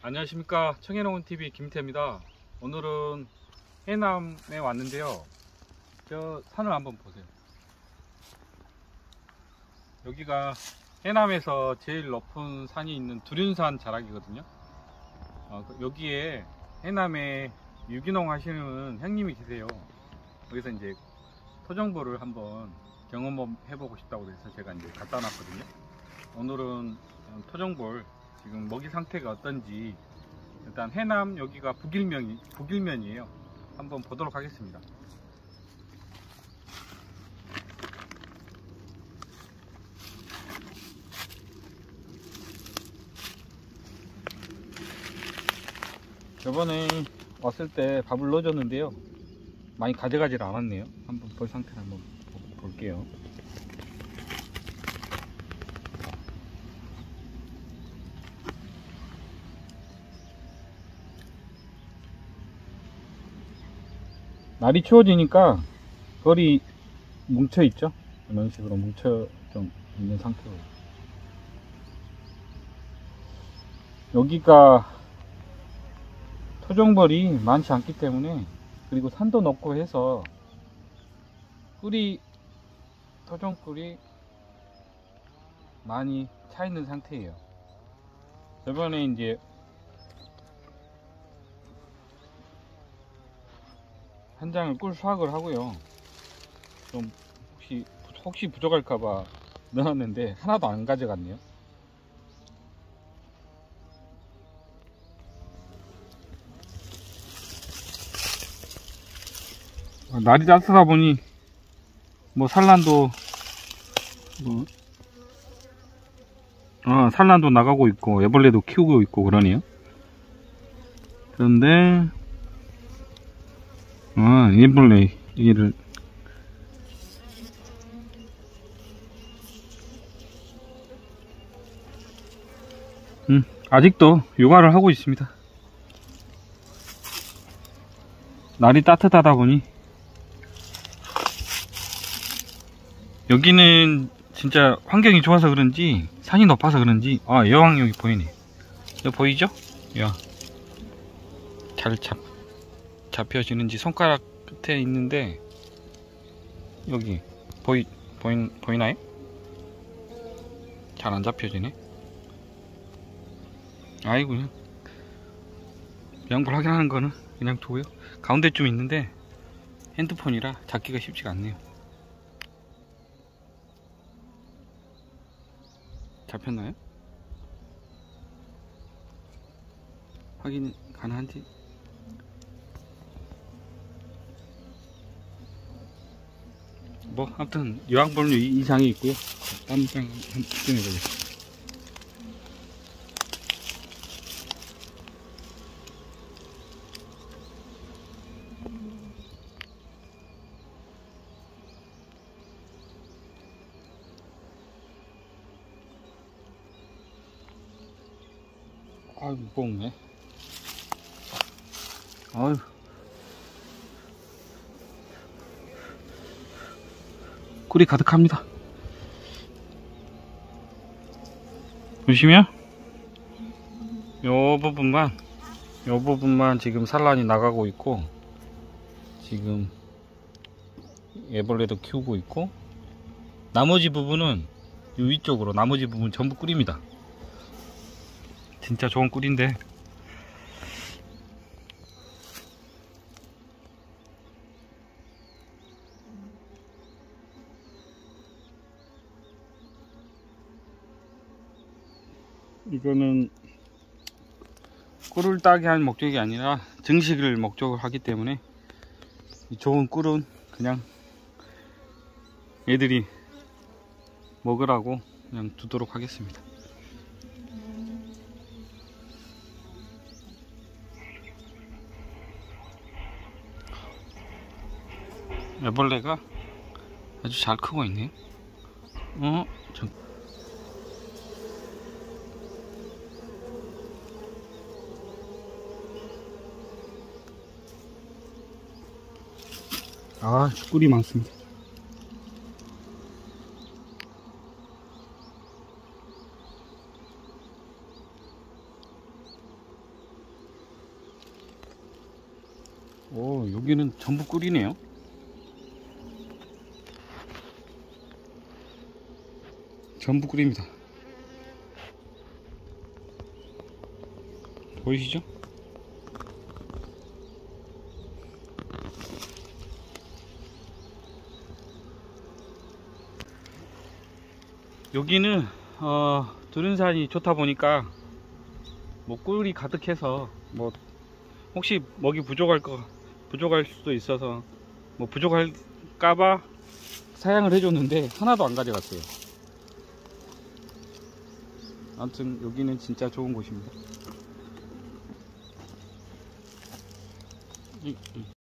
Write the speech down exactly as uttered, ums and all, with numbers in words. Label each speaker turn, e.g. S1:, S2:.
S1: 안녕하십니까, 청해농원티비 김태입니다. 오늘은 해남에 왔는데요, 저 산을 한번 보세요. 여기가 해남에서 제일 높은 산이 있는 두륜산 자락이거든요. 어, 여기에 해남에 유기농 하시는 형님이 계세요. 거기서 이제 토종벌을 한번 경험 해보고 싶다고 해서 제가 이제 갖다 놨거든요. 오늘은 토종벌 지금 먹이 상태가 어떤지 일단 해남 여기가 북일면, 북일면이에요. 한번 보도록 하겠습니다. 저번에 왔을 때 밥을 넣어줬는데요, 많이 가져가질 않았네요. 한번 벌 상태를 한번 볼게요. 날이 추워지니까 벌이 뭉쳐 있죠. 이런 식으로 뭉쳐 좀 있는 상태로. 여기가 토종벌이 많지 않기 때문에, 그리고 산도 높고 해서 꿀이, 토종 꿀이 많이 차 있는 상태예요. 저번에 이제 한 장을 꿀 수확을 하고요, 좀 혹시 혹시 부족할까봐 넣었는데 하나도 안 가져갔네요. 날이 따뜻하다 보니 뭐 산란도 뭐 어, 산란도 나가고 있고 애벌레도 키우고 있고 그러네요. 그런데 아, 애벌레 얘를 음, 아직도 육아를 하고 있습니다. 날이 따뜻하다 보니. 여기는 진짜 환경이 좋아서 그런지, 산이 높아서 그런지, 아, 여왕 여기 보이네. 여기 보이죠? 야, 잘 잡, 잡혀지는지 손가락 끝에 있는데, 여기 보이, 보인, 보이나요? 잘 안 잡혀지네. 아이고, 그냥 양볼 확인하는 거는 그냥 두고요. 가운데 좀 있는데 핸드폰이라 잡기가 쉽지가 않네요. 잡혔나요? 확인 가능한지. 뭐 아무튼 여왕벌류 이상이 있고요. 딴 장 한번 해보겠습니다. 아유, 못 먹네. 아유, 꿀이 가득합니다. 보시면 요 부분만 요 부분만 지금 산란이 나가고 있고, 지금 애벌레도 키우고 있고, 나머지 부분은 요 위쪽으로, 나머지 부분 전부 꿀입니다. 진짜 좋은 꿀인데 이거는 꿀을 따게 할 목적이 아니라 증식을 목적으로 하기 때문에, 좋은 꿀은 그냥 애들이 먹으라고 그냥 두도록 하겠습니다. 애벌레가 아주 잘 크고 있네요. 어? 저... 아, 꿀이 많습니다. 오, 여기는 전부 꿀이네요. 전부 꿀입니다. 보이시죠? 여기는 어, 두른산이 좋다 보니까 뭐 꿀이 가득해서 뭐 혹시 먹이 부족할 거 부족할 수도 있어서 뭐 부족할까봐 사양을 해줬는데 하나도 안 가져갔어요. 아무튼 여기는 진짜 좋은 곳입니다. 이, 이.